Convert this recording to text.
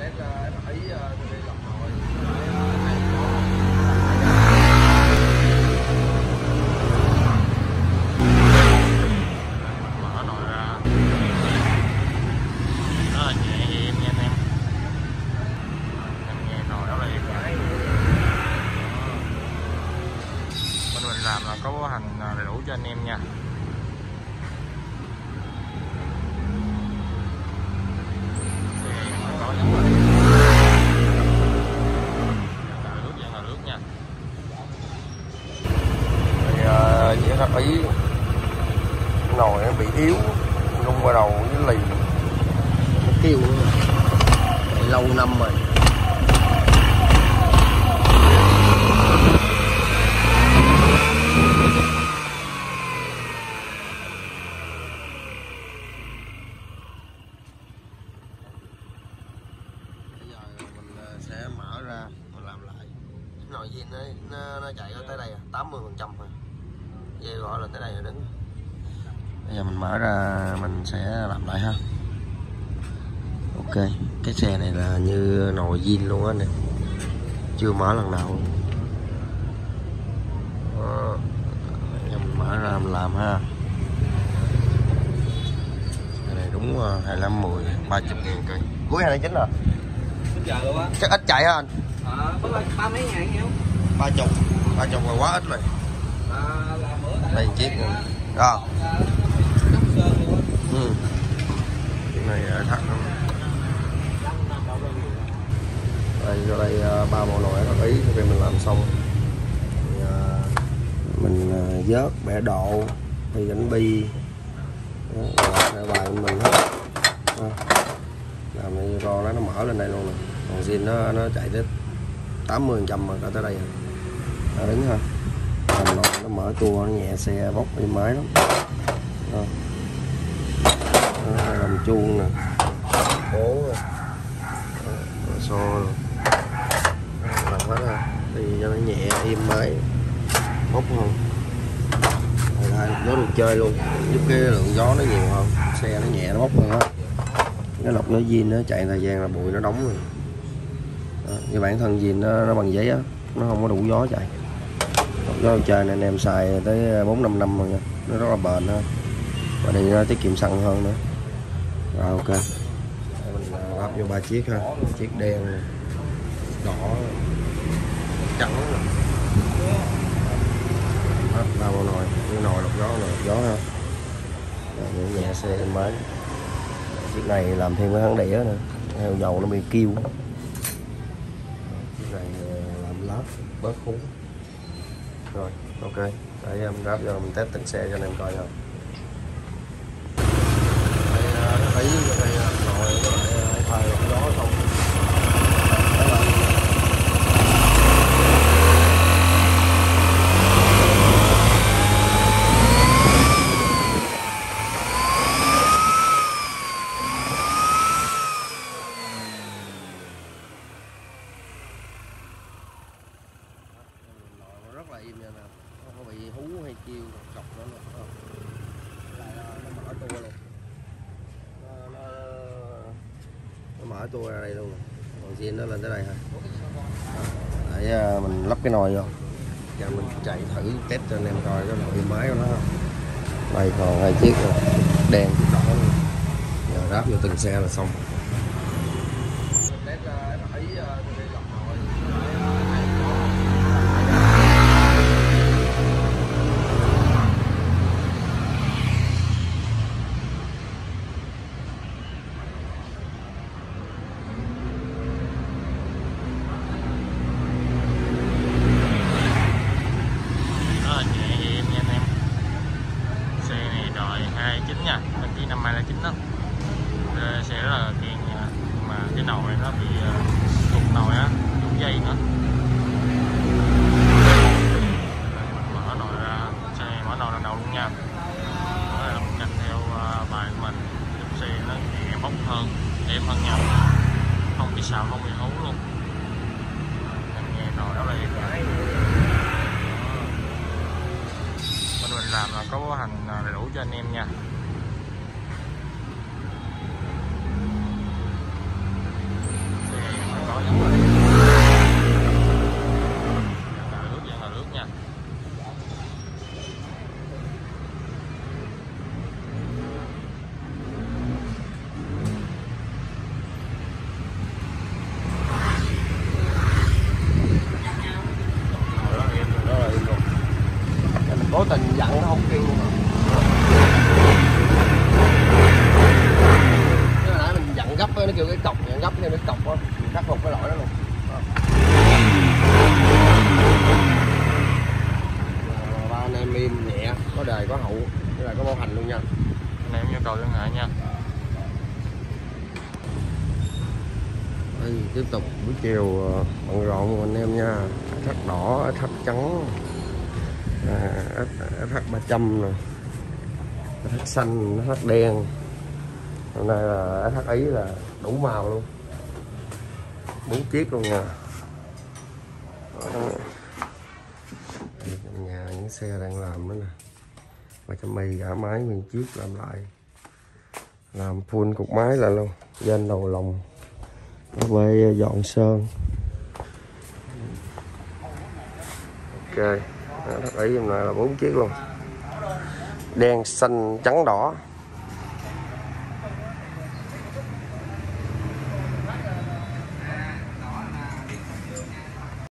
Mở nồi ra rất là nhẹ êm nha anh em. Em nghe nồi đó là êm. Bên mình làm là có hành đầy đủ cho anh em nha. Chỉ thật ý nồi nó bị yếu, rung qua đầu với lì nó kêu lâu năm rồi. Bây giờ mình sẽ mở ra mình làm lại. Nồi zin nó chạy tới đây 80% thôi. Dây gọi là tới đây rồi đứng. Bây giờ mình mở ra mình sẽ làm lại ha. Ok, cái xe này là như nồi zin luôn á nè, chưa mở lần nào. Bây giờ mình mở ra mình làm ha. Cái này đúng 25-10 30.000 cây. Cuối 29 rồi. Giờ luôn á. Chắc ít chạy hả anh? Ba mấy ngàn nhiêu? 30 là quá ít rồi. Đây chiếc rồi. Cái này thẳng lắm. Đây vô đây 3 bộ nồi thật ý sau khi mình làm xong thì, mình vớt bẻ độ thì gánh bi rồi bài của mình hết. Làm này con nó mở lên đây luôn nè. Còn zin nó chạy tới 80% mà cả tới đây rồi. Nó đứng ha. Nó mở tua nó nhẹ xe bốc đi máy lắm. Làm chuông nè, bố xô làm hết ha, thì cho nó nhẹ im máy bốc hơn. Gió được chơi luôn, giúp cái lượng gió nó nhiều hơn, xe nó nhẹ nó bốc hơn á. Cái lọc nó zin nó chạy thời gian là bụi nó đóng rồi. Như bản thân zin nó bằng giấy á, nó không có đủ gió chạy. Gió chơi này anh em xài tới 4-5 năm rồi nha, nó rất là bền ha, và đi nó tiết kiệm xăng hơn nữa. Rồi ok, mình lắp vô 3 chiếc ha, chiếc đen này, đỏ trắng này. Đó, 3 bộ nồi, cái nồi lọc gió ha. Rồi, nhẹ xe em mới. Chiếc này làm thêm cái hãng đĩa nữa, heo dầu nó bị kêu. Chiếc này làm lát bớt khung. Rồi ok, để em ráp vô mình test từng xe cho anh em coi nha. Thấy cái này nồi với lại thay lọc gió xong. Rất là im nha nè, không có bị hú hay kêu cọc nữa nè. Nó mở tua luôn, nó mở tua ra đây luôn, còn zin nó lên tới đây thôi. Để mình lắp cái nồi vô, giờ mình chạy thử test cho anh em coi cái nồi máy của nó. Đây còn 2 chiếc rồi, đèn đỏ luôn. Giờ ráp vô từng xe là xong. Nha, đăng ký năm 2009 đó, xe rất là kiên nha, mà cái nồi nó bị trục nồi á, trục dây nữa. Mở nồi ra, xe mở nồi lần đầu luôn nha. Đó là mình canh theo bài của mình, giúp xe nó nhẹ bốc hơn, êm hơn nhau, không bị xào, không bị hú luôn. Em nghe nồi đó là êm. Bên mình làm là có hành đầy đủ cho anh em nha. cho nó cọc á, khắc phục cái lỗi đó luôn. Ba anh em im nhẹ, có đề có hậu, với lại có bảo hành luôn nha. Anh em nhu cầu liên hệ nha. Đây, tiếp tục buổi chiều bận rộn của anh em nha. Thắt đỏ, thắt trắng, thắt 300 nè, thắt xanh, thắt đen. Hôm nay là thắt ý là đủ màu luôn, 4 chiếc luôn nha. Trong nhà những xe đang làm nữa nè, và cho mì cả máy nguyên chiếc làm lại, làm full cục máy lại luôn, trên đầu lồng về dọn sơn. Ok, thắt ý hôm nay là 4 chiếc luôn, đen xanh trắng đỏ.